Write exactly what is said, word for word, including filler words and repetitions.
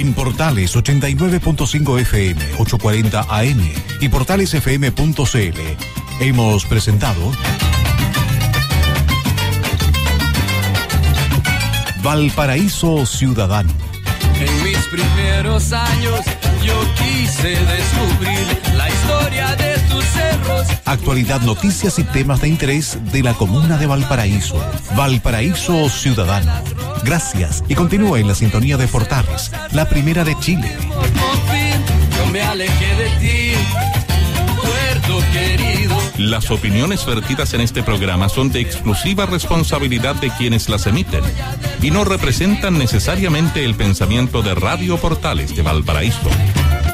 En Portales ochenta y nueve punto cinco F M, ochocientos cuarenta A M y portales f m punto c l hemos presentado Valparaíso Ciudadano. En mis primeros años yo quise descubrir la historia de tus cerros. Actualidad, noticias y temas de interés de la comuna de Valparaíso. Valparaíso Ciudadano. Gracias y continúa en la sintonía de Portales, la primera de Chile. Por fin yo me alejé de ti, Puerto querido. Las opiniones vertidas en este programa son de exclusiva responsabilidad de quienes las emiten y no representan necesariamente el pensamiento de Radio Portales de Valparaíso.